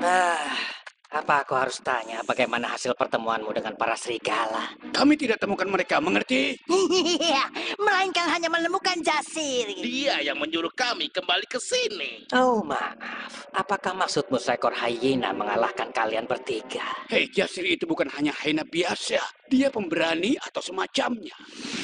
Ah, apa aku harus tanya bagaimana hasil pertemuanmu dengan para serigala? Kami tidak temukan mereka, mengerti? Iya, melainkan hanya menemukan Jasir. Dia yang menyuruh kami kembali ke sini. Oh, maaf. Apakah maksudmu seekor hyena mengalahkan kalian bertiga? Hei, Jasir itu bukan hanya hyena biasa. Dia pemberani atau semacamnya.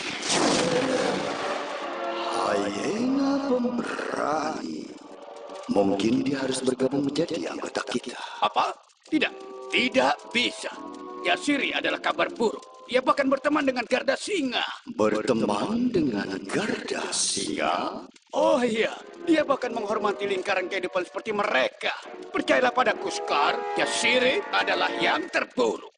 Hyena pemberani. Mungkin dia harus bergabung menjadi anggota kita. Apa? Tidak bisa. Jasiri adalah kabar buruk. Dia bahkan berteman dengan Garda Singa. Berteman dengan Garda Singa? Oh iya, dia bahkan menghormati lingkaran kehidupan seperti mereka. Percayalah padaku, Scar, Jasiri adalah yang terburuk.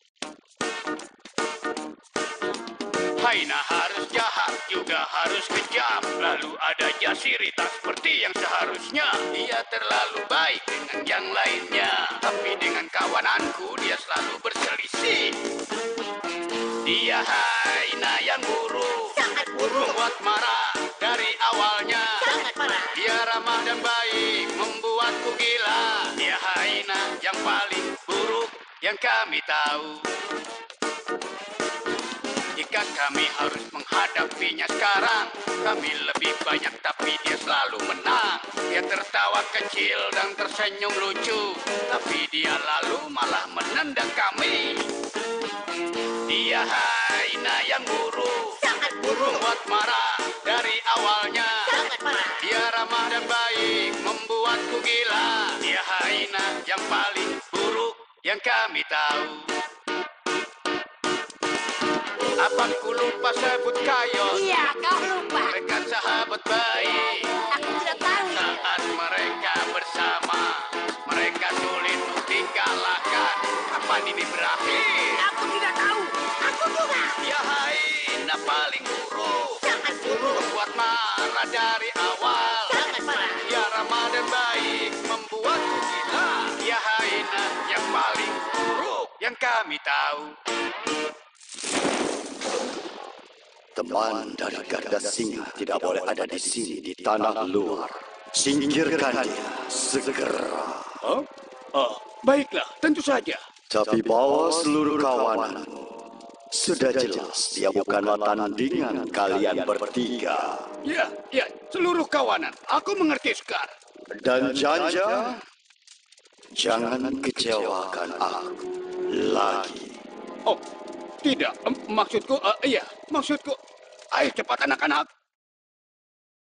Hyena harus jahat, juga harus kejam. Lalu ada Jasiri tak seperti yang seharusnya. Dia terlalu baik dengan yang lainnya. Tapi dengan kawananku dia selalu berselisih. Dia hyena yang buruk. Sangat buruk. Membuat marah dari awalnya. Sangat marah. Dia ramah dan baik, membuatku gila. Dia hyena yang paling buruk yang kami tahu. Jika kami harus menghadapinya sekarang, kami lebih banyak tapi dia selalu menang. Dia tertawa kecil dan tersenyum lucu, tapi dia lalu malah menendang kami. Dia hyena yang buruk. Sangat buruk. Membuat marah dari awalnya. Sangat marah. Dia ramah dan baik, membuatku gila. Dia hyena yang paling buruk yang kami tahu. Apa ku lupa sebut Kayos? Iya, kau lupa. Mereka sahabat baik. Aku tidak tahu. Saat mereka bersama, mereka sulit untuk dikalahkan. Kapan ini berakhir? Aku tidak tahu. Aku juga. Dia hyena paling buruk. Sangat buruk. Membuat marah dari awal. Sangat marah. Dia ramah dan baik, membuatku gila. Dia hyena yang paling buruk yang kami tahu. Teman dari Garda Singa tidak boleh ada di sini di tanah luar. Singkirkan dia segera. Oh, baiklah, tentu saja. Tapi bawa seluruh kawananmu. Sudah jelas dia bukanlah tandingan kalian bertiga. Ya, seluruh kawanan. Aku mengerti, Scar. Dan Janja, jangan kecewakan aku lagi. Oh, tidak. Maksudku, maksudku. Ayo cepat anak-anak.